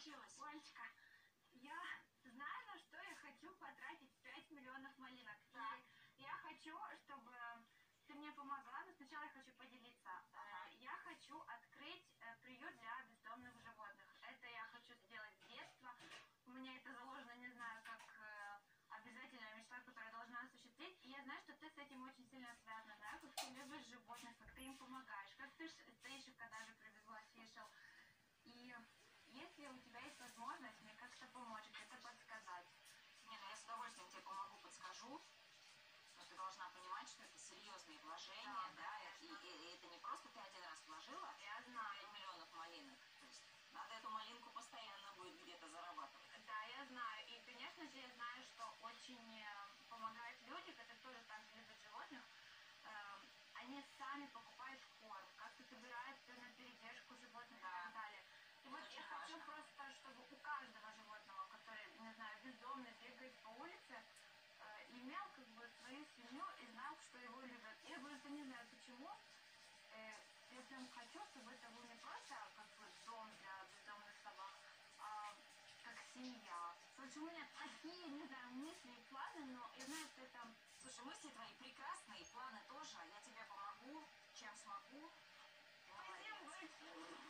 случилось? Олечка, я знаю, на что я хочу потратить 5 миллионов малинок. Да. И я хочу, чтобы ты мне помогла, но сначала я хочу поделиться. Я хочу открыть приют для бездомных животных. Это я хочу сделать с детства. У меня это заложено, не знаю, как обязательная мечта, которую я должна осуществить. И я знаю, что ты с этим очень сильно связана, да? Как ты любишь животных, как ты им помогаешь, как ты стоишь, когда же привезла Фишел. И если у тебя есть возможность мне как-то помочь, это подсказать. Не, ну я с удовольствием тебе помогу, подскажу. Но ты должна понимать, что это серьезные вложения, да, и это не просто ты один раз вложила, Я знаю. 5 миллионов малинок. То есть надо эту малинку постоянно будет где-то зарабатывать. Да, я знаю. И, конечно же, я знаю, что очень помогают люди, которые тоже так же любят животных. Они сами покупают корм, как-то собираются на передержку животных, Да. и так далее. И вот Очень я хочу важно. просто, чтобы у каждого животного, который, не знаю, бездомный, бегает по улице, имел как бы свою семью и знал, что его любят. Я просто не знаю почему. Я прям хочу, чтобы это был не просто как бы дом для бездомных собак, а как семья. Слушай, у меня такие, не знаю, мысли и планы, но я знаю, что это... Слушай, мысли твои прекрасные, планы тоже. Я тебе помогу, чем смогу. Ты молодец. Спасибо большое.